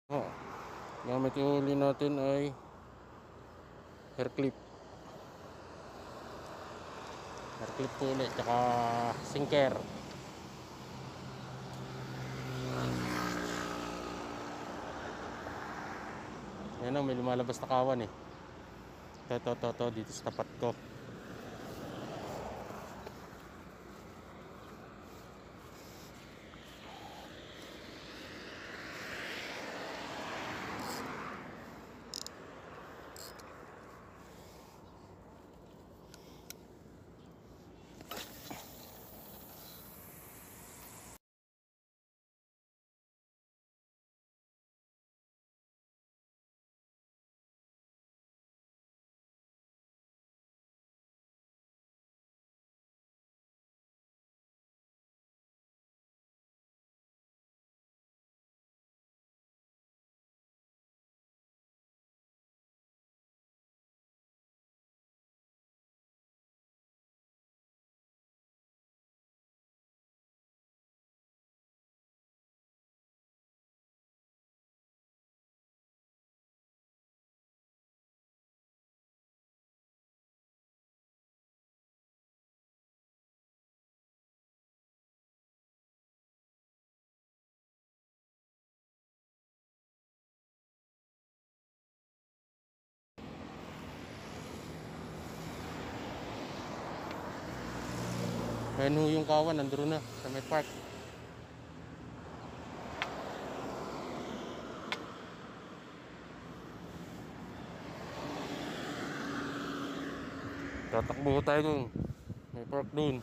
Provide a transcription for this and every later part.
Oh, gamit yung huli natin ay hair clip po ulit, tsaka sinker. Ayan o, may lumalabas na kawan eh. To dito sa tapat ko. Ayan ho yung kawan, nandun na sa may park. Tatakbo tayo dun, may park dun.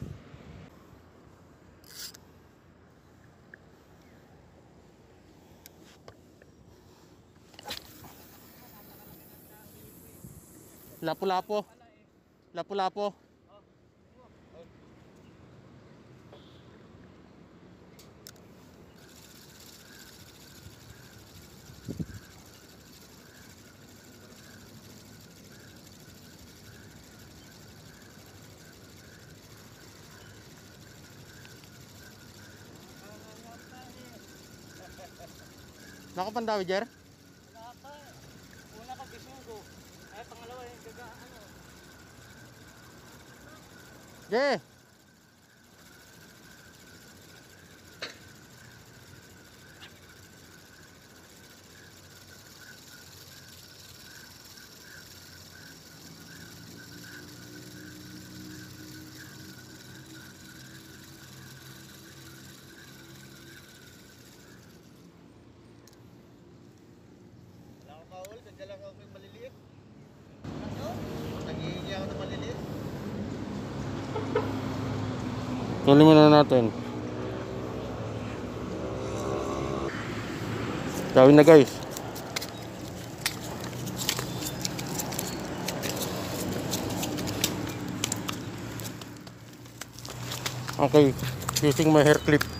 Lapu-lapo. Lapu-lapo. Nakapandawi, Jer? Wala pa. Una ka bisugo. Ay pangalawa yung gaga ano. Je! Wala akong bawal, nandiyan lang ako yung maliliit. Ano? Naghihingi ako ng maliliit. Tuloy muna natin. Gawin na guys. Okay, using my hair clip.